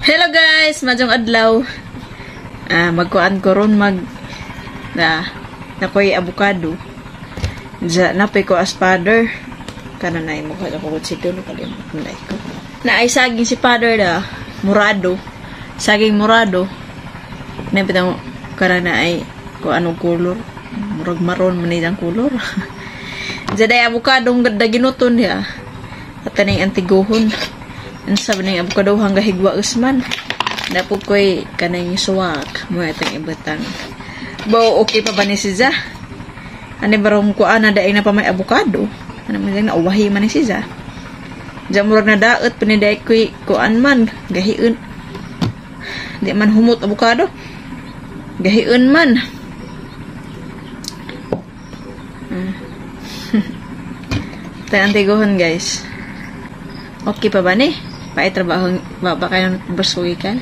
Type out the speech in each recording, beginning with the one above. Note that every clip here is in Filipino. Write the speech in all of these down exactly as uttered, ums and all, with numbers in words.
Hello guys, majong adlaw. Ah, magkuan ko ron mag na nakoy avocado. Ja napay ko as father. Kana na imo kada ko sito no kalimot ko. Na ay saging si father da murado. Saging murado. Na bitang kana na ay ko anong color. Murag maron man ang color. Jaday avocado ganda ginuton ya. Ataning antiguhon. Ang sabi ng avocado hanggang higwa usman. Napo ko'y kanay suwak. Mo itong ibatan. Bo, okay pa ba ni siya? Ano ba rin kuan na daing na pa may avocado? Ano man na uwahi man ni siya? Diyan murag na daot, paniday ko'y kuan man. Gahiun. Di man humot avocado. Gahiun man. Hmm. Tayo antiguhon guys. Okay pa ba ni? Paay trabaho ba ba kayo bersuwi ka?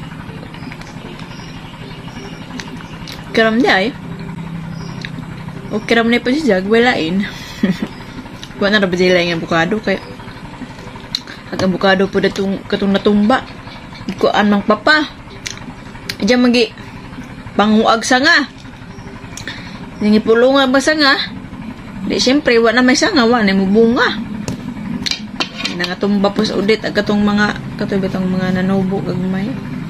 Kiram niya eh. O kiram niya pa si Jag, walain. Kuha na na ba sila yung avocado kaya ang avocado po datong katong natumba. Kuhaan mang papa. Diyan magi panguag sanga. Yung ipulungan ba sanga? Di siyempre, wala na may sanga, wala na may bunga. Nangatumba po sa udit ang katong mga katong bitong mga nanubo gagmay.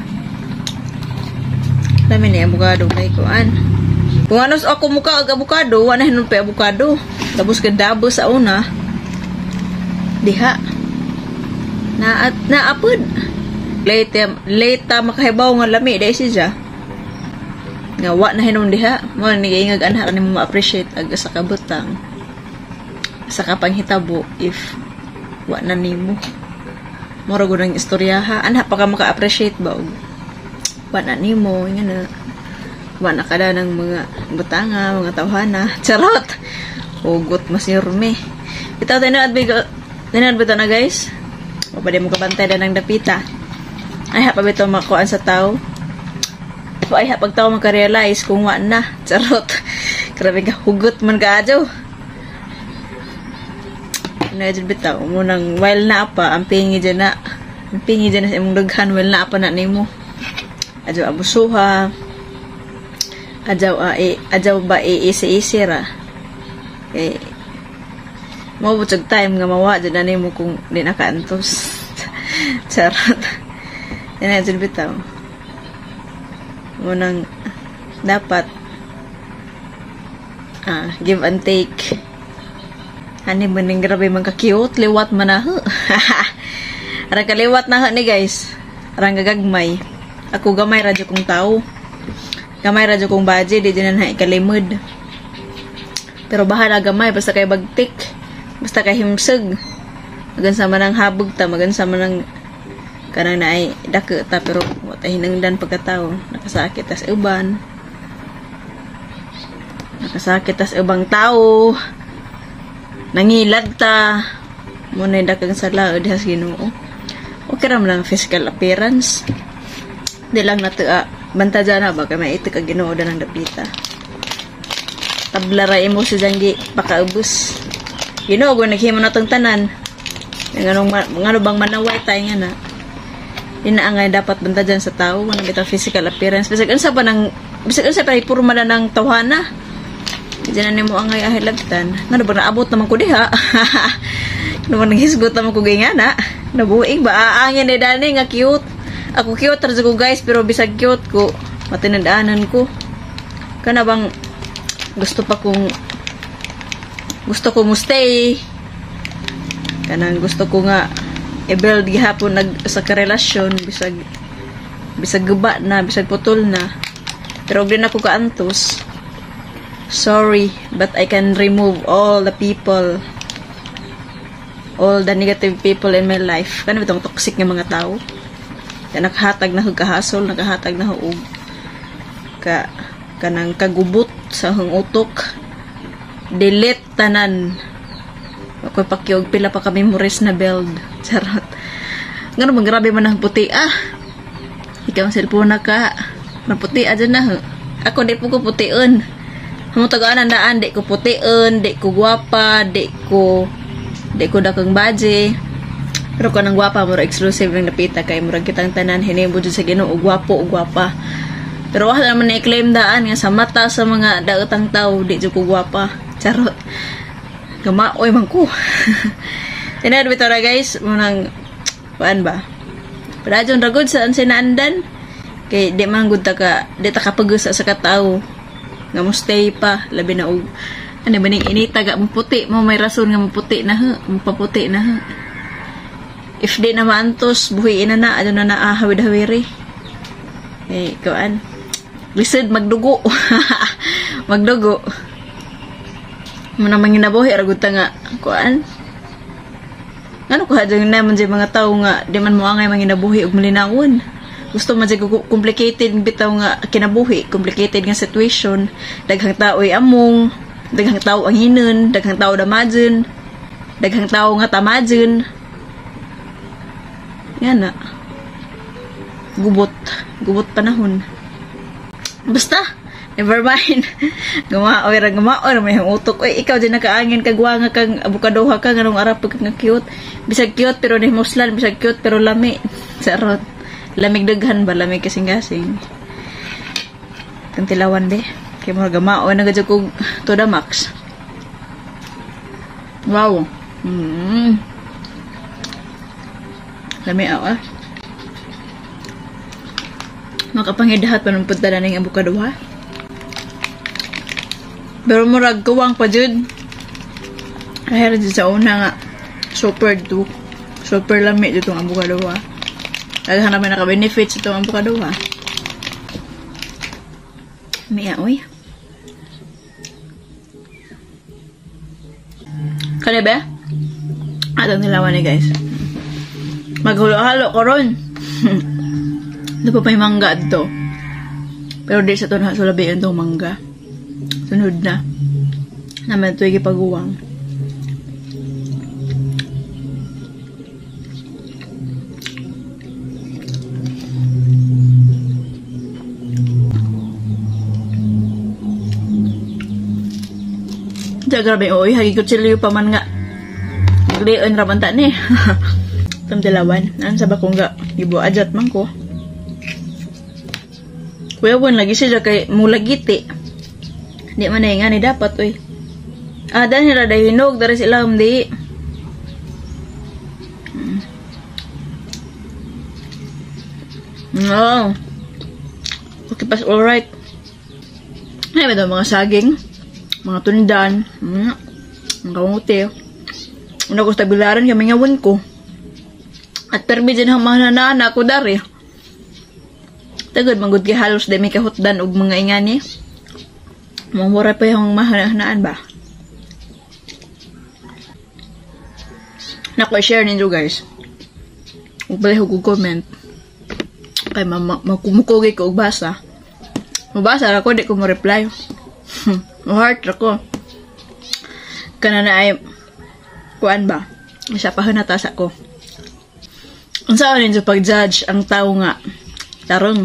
Dami ni avocado kay kuan. Kung anos ako muka og avocado, wala hinon pa avocado. Tapos kadabo sa una. Diha. Na at naapod. Late late makahibaw nga lami dai siya. Nga wa na hinon diha. Mo ni ingag anha ni mo ma-appreciate ag sa kabutang. Sa kapanghitabo if wa na nimo mura gud ang istoryaha anha pa ka maka-appreciate ba og wa na nimo nga na wa na kada ng mga butanga mga tawhana charot ugot masirme itaw tayo na adbigo dinad bitaw na guys o pa di mo kabantay na ng dapita ay ha pa bitaw makuan sa tao o ay ha pag tao maka-realize kung wa na charot grabe ka hugot man ka adyo. Najud bitaw mo nang while na pa ang pingi dyan na ang pingi dyan na sa imong daghan while na pa na nimo adyaw abusuha adyaw a e adyaw ba e isi-isi ra eh mabutog time nga mawa dyan na nimo kung di nakaantos charot najud bitaw mo nang dapat ah give and take. Ani maning grabe man ka cute, liwat man na ho. Arang kaliwat na ho ni guys. Arang gagagmay. Ako gamay radyo kong tao. Gamay radyo kong baje, di dyan na ikalimod. Pero bahala gamay, basta kay bagtik. Basta kay himsig. Magan sama ng habog ta, magan sama ng kanang na ay dake ta, pero wata hinangdan pagkatao. Nakasakit tas uban. Nakasakit tas ubang tao. Nangilad ta muna dakang sa laod has Ginoo. Okay ram lang physical appearance. Di lang nato ah, banta dyan na ba kaya may ito ka Ginoo da ng dapita. Tablara mo si Janggi pakaubos. Ginoo kung naghimo na itong tanan. Ng ano bang manaway tayo nga na. Inaangay dapat banta dyan sa tao. Manang bitang physical appearance. Bisag sa pa ng bisag sa pa ipurma na ng tawhana. Diyan na mo ang ay ahilagtan. Ano ba naabot naman ko diha? Naman naghisgot naman ko ganyan na. Nabuing ba? Aangin ni Dani nga cute. Ako cute tarza ko guys pero bisag cute ko. Matinandaanan ko. Kana bang gusto pa kong gusto ko mo stay. Kanang gusto ko nga i-build gihapon nag sa karelasyon bisag bisag guba na, bisag putol na. Pero og din ako kaantos. Sorry, but I can remove all the people, all the negative people in my life. Kano bitong toxic nga mga tao? Kaya nakahatag na hug kahasol, nakahatag na hug ka kanang kagubot sa hung utok. Delete tanan. Ako pakyog pila pa ka memories na build. Charot. Ngano bang grabe man ang puti ah. Ikaw ang cellphone na ka. Maputi aja na. Ako di po ko putiin. Hamo tagaan andaan di ko putiin, di ko gwapa, di ko di ko dakang baje. Pero kanang gwapa mo exclusive lang napita kay murag kitang tanan hinimo jud sa Ginoo gwapo o gwapa. Pero wala naman na-claim daan nga sa mata sa mga daotang tao di jud ko gwapa. Charot. Gamaoy man ko. Tinad bitaw ra guys, munang paan ba? Pero ra gud sa sinaandan kay di man gud ta ka di ta kapagusa sa katao. Nga mo stay pa labi na og ano ba ning inita ga maputi mo may rason nga maputi na ha, mapaputi na ha. If di na maantos, buhi na na, ano na na ahawid-hawiri. Eh, kuan. Lisod, magdugo. Magdugo. Muna manginabuhi, aragot nga, kuan. Ano ko hadang naman dyan mga tao nga, di man mo angay manginabuhi og malinawon. Gusto man dyan complicated bitaw nga kinabuhi, complicated nga situation. Daghang tao ay among, daghang tao ang hinun, daghang tao damadyan, daghang tao nga tamadyan. Yan na. Gubot. Gubot panahon. Basta. Never mind. Gumaoy ra gumaoy ra may utok. Oy, ikaw din nakaangin kagwa nga kang abukadoha ka nganong arap pag nga cute. Bisag cute pero ni muslan, bisag cute pero lami. Sarot. Lamig daghan ba lamig kasing-kasing. Kang tilawan be. Kay mo gumaoy na gadyo ko to the max. Wow. Mm. Lami awa. Makapangidahat pa ng punta na ng abukado ha. Pero murag kuwang pa jud. Kahit sa una nga super do. Super lami dito ang abukado ha. Daghan naman naka-benefits itong abukado ha. Miya oy. Kaya ba? Atong nilawan ni guys. Maghulo-halo ko ron. Ito pa pa yung mangga ito. Pero di sa ito na sulabihan itong mangga. Sunod na. Naman ito yung ipaguwang. Diya grabe, oy, hagikot sila pa man nga. Naglion raman ta ni. Itong dalawan. Naan sa bakong ga. Ibu ajat man ko. Kuya bon, lagi siya kay mulagiti. Di man na nga ni dapat, oy. Ah, dahil nila dahil hinog. Dari sila hindi. No. Okay, pas alright. Ay, may daw mga saging. Mga tundan. Mm. Ang kamuti. Una ko stabilaran kami ngawin ko. At permi din ang mga nanana ko dari. Tagod, manggod kay halos de may kahutdan og mga ingani. Mamura pa yung mahanaan ba? Naku, i-share ninyo guys. Huwag pala huwag comment. Kaya makumukugi ko og basa. Mabasa ako, di ko mo-reply. Ma-heart ako. Kana na ay kuan ba? Masya pa hunatasa ko. Ang saan ninyo pag-judge ang tao nga tarong?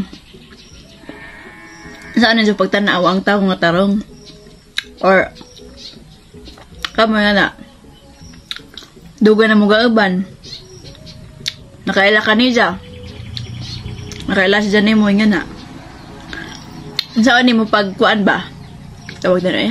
Ang saan ninyo pagtanaw ang tao nga tarong? Or kamo nga na duga na mo gaaban. Nakaila ka niya. Nakaila siya ni mo nga na. Ang saan ninyo pagkuan ba? Tawag na eh.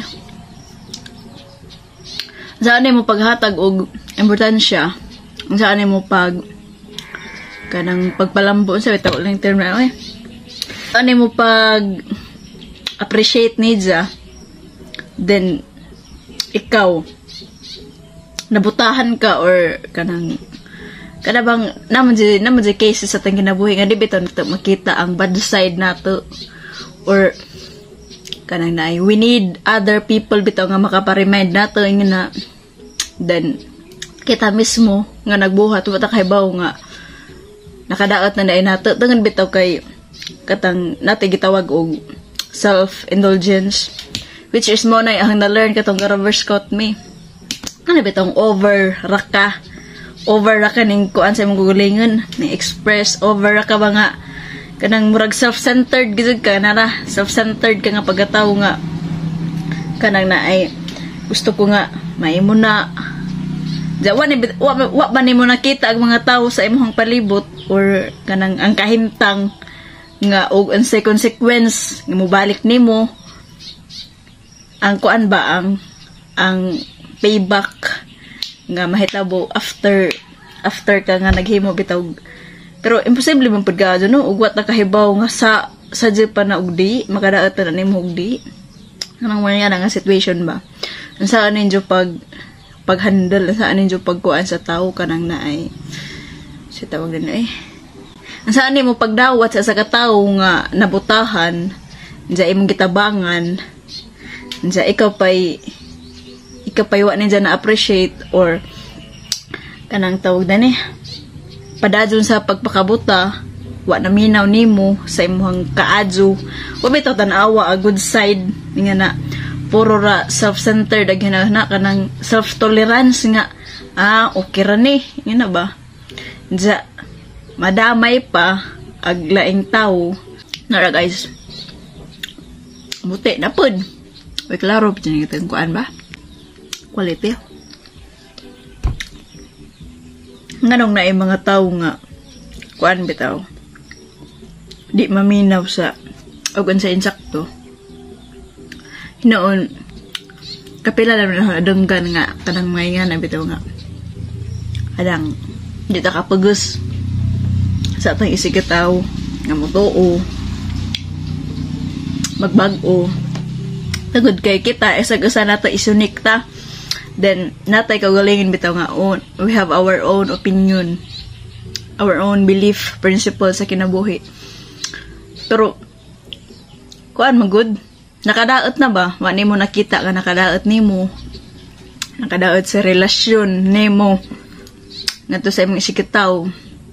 Ang saan ninyo paghatag og importansya? Ang saan ninyo pag kanang pagpalambo sa bitaw lang term na eh. Ano mo pag appreciate niya, then ikaw nabutahan ka or kanang kada bang naman di naman di cases sa tang kinabuhi nga di bitaw nato makita ang bad side nato or kanang na we need other people bitaw nga makapa-remind nato nga na then kita mismo nga nagbuhat wata kay baw nga nakadaot na na nato tangan bitaw kay katang natin gitawag og self-indulgence which is mo na ang na-learn katong reverse scout me ano bitaw over raka over raka ning kuan sa imong gugulingon ni express over raka ba nga kanang murag self-centered gid ka nara self-centered ka nga pagkatawo nga kanang na ay gusto ko nga maimo na Ja wa ni wa, wa ba nimo nakita ang mga tawo sa imong palibot or kanang ang kahimtang nga og unsay consequence nga mobalik nimo ang kuan ba ang ang payback nga mahitabo after after ka nga naghimo bitaw. Pero imposible man pud ka no ug wat nakahibaw nga sa sa pa na og di makadaot na nimo og di kanang mga nga situation ba saan ninyo pag pag-handle saan ninyo pagkuan sa tao kanang naay si tawag din eh saan nimo pagdawat sa sa katawo nga nabutahan diya imong gitabangan diya ikaw pay ikaw pay wa ninyo na appreciate or kanang tawag din eh padadyon sa pagpakabuta wa na minaw nimo sa imong kaadyo wa bitaw tan-awa a good side nga na puro ra self-centered ag hinahana kanang self-tolerance nga ah okay ra ni ngana ba ja madamay pa ag laing tawo nara guys buti na pud way klaro pud ni kitang kuan ba quality nganong na yung mga tawo nga kuan bitaw di maminaw sa og sa insakto noon kapila lang na dunggan nga kanang mga nga na bitaw nga adang di ta kapagos sa atong isigataw nga motoo magbag-o tagod kay kita isag-usa nato isunikta then natay kaugalingin bitaw nga own we have our own opinion our own belief principle sa kinabuhi. Pero kuan magud nakadaot na ba wa nimo nakita nga nakadaot nimo nakadaot sa relasyon nimo ngadto sa imong isikataw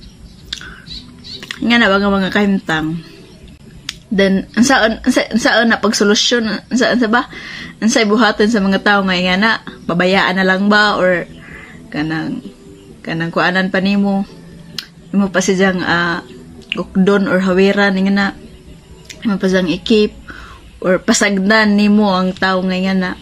nga na ba nga mga kahimtang then ansaon ansaon na pagsolusyon ansaan sa ba ansay buhaton sa mga tawo nga nga na pabayaan na lang ba or kanang kanang kuanan pa nimo imo pa sidyang uh, ukdon or hawiran nga na imo pa siyang ikip or pasagdan nimo ang tawo nga nga na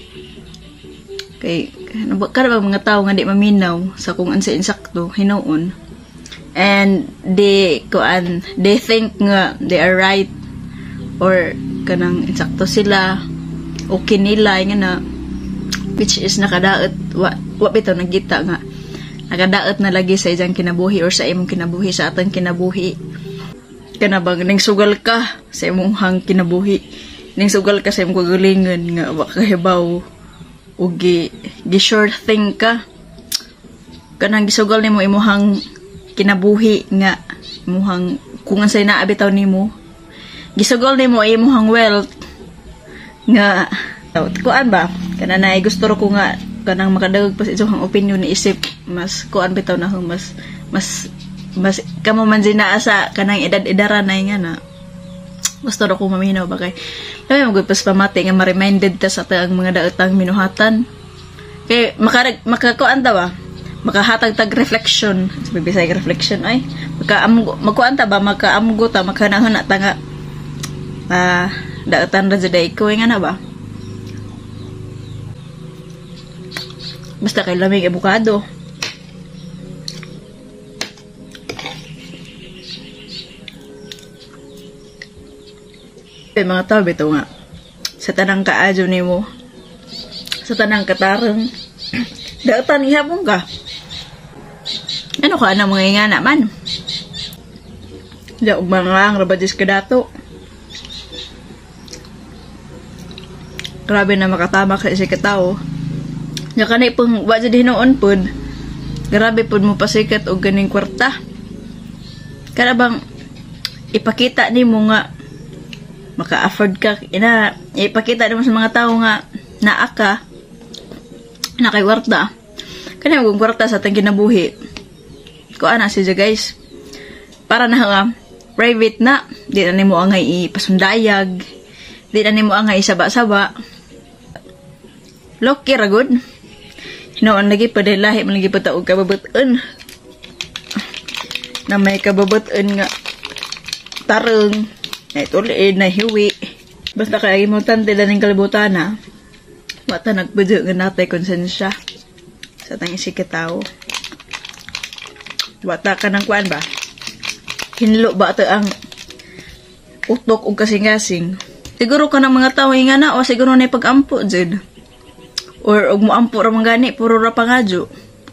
kay kada ba mga tawo nga di maminaw sa kung ansa insakto hinuon and they kuan they think nga they are right or kanang insakto sila okay nila nga na which is nakadaot wa, wa bitaw nagita nga nakadaot na lagi sa iyang kinabuhi or sa imong kinabuhi sa atong kinabuhi kana bang ning sugal ka sa imong hang kinabuhi ning sugal ka sa imong kagalingan nga wa kahibaw og gi, gi sure thing ka kanang gisugal nimo imong kinabuhi nga imong kung ansay naa bitaw nimo gisugol nimo imong wealth nga kuan ba kana nay gusto ko nga kanang makadagog pa sa inyong opinion ni isip mas kuan bitaw na mas mas mas kamo man dinaa sa kanang edad-edaran na nga na gusto ko maminaw ba kay kami magpas pamati nga ma-reminded ta sa ang mga daotang minuhatan kay makarag makakuan ta ba makahatag tag reflection sabi bisay reflection ay makaamgo magkuan ta ba makaamgo ta makanahon ta nga ah daotan ra jud ko nga na ba basta kay lamig abukado eh mga tao bitaw nga sa tanang kaadyo nimo sa tanang katarong daotan ihapon ka ano ka na mga nga naman da og mga ang rabadis ka dato grabe na makatama ka sa katao nya kanay pong wa jud hinoon pod grabe pod mo pasikat og ganing kwarta kada bang ipakita nimo nga maka-afford ka ina ipakita nimo sa mga tao nga naa ka na kay kwarta kani og kwarta sa atong kinabuhi ko ana siya guys para na nga private na di na nimo angay ipasundayag di na nimo angay saba-saba loki ra gud hinoon lagi pa dahil lahi man lagi pa taog kababuton na may kababuton nga tarong na itulid na hiwi basta kaya mo tante na ng kalibutan na wata nagbudyo nga natay konsensya sa sa tang isikitaw. Bata ka ng kuan ba? Hinlo ba ito ang utok o kasing-kasing? Siguro ka ng mga tao nga na o siguro na pag-ampo dyan. Or og mo ampo ra man gani puro ra pangadyo.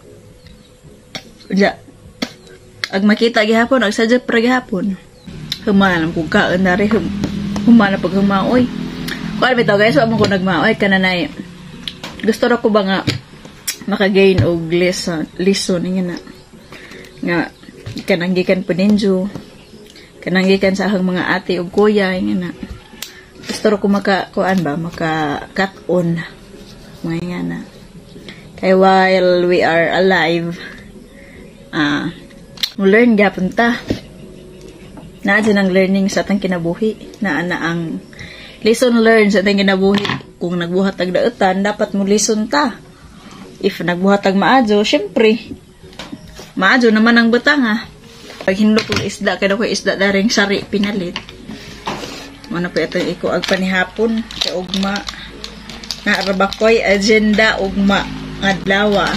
Ja. Ag makita gihapon ag sadya pra gihapon. Human kung kaan na rin. Human na pag humaoy. Kuan bitaw guys, wa mo ko nagmaoy kananay. Gusto ra ko ba nga makagain og lesson, lesson nga na. Nga kanang gikan po ninyo. Kanang gikan sa ahang mga ate og kuya nga na. Gusto ra ko maka kuan ba maka cut on. Mga nga na. Kaya while we are alive, ah, uh, learn gapon ta. Naa dyan ang learning sa atang kinabuhi. Naa na ang lesson learned sa atang kinabuhi. Kung nagbuhat ag daotan, dapat mo lesson ta. If nagbuhat ag maadyo, syempre, maadyo naman ang butang ha. Pag hinlo kong isda, kaya ko isda daring sari pinalit. Mana po itong iko ag panihapon, kaya ugma. Nga rabakoy agenda ugma adlawa.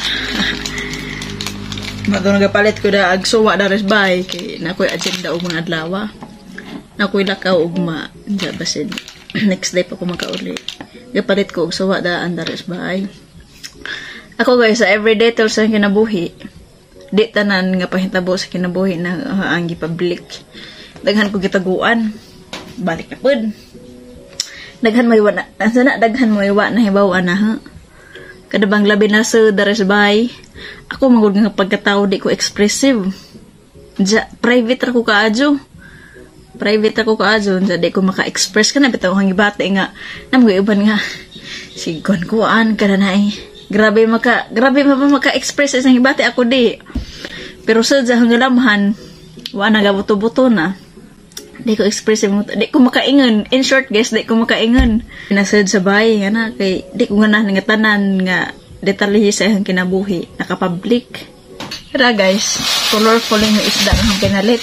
Mato nagapalit ko da ag suwa da resbay kay nakoy agenda ugma adlawa. Nakoy lakaw ugma ja basin. Next day pa ko makauli. Gapalit ko og suwa da andar resbay. Ako guys sa everyday tools sa kinabuhi. Di tanan nga pahitabo sa kinabuhi na uh, ang gipublic. Daghan ko gitaguan. Balik na pud. Daghan mo iwa na, sana daghan mo iwa na hibaw na ha. Kadabang labi na sa dares bay. Ako magod nga pagkatao di ko expressive. Ja, private ra ko kaadyo. Private ra ko kaadyo, ja di ko maka-express kana bitaw hang gibate nga namguiban nga. Sigon ko an kada nay. Grabe maka, grabe ma maka-express isang gibate ako di. Pero sa ja hang lamhan, wa na gabuto-buto na. Di ko expressive mo. Di ko makaingon. In short, guys, di ko makaingon. Nasad sa bahay, nga na, kay, di ko nga na nga tanan nga detalye sa ihang kinabuhi. Nakapublic. Kaya guys, colorful yung isda ng pinalit.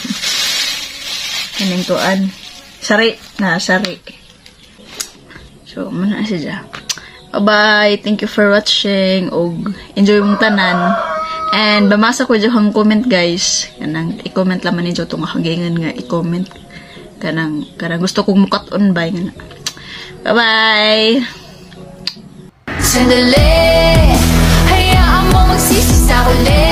Kaning tuan. Sari. Na, sari. So, muna siya. Bye-bye. Thank you for watching. Og, enjoy mong tanan. And bamasa ko dyan comment guys. Kanang i-comment laman ninyo itong hagingan nga i-comment. Kanang, kanang gusto kong mukat on by nga. Bye-bye! Sandali, hayaan mo magsisi sa huli.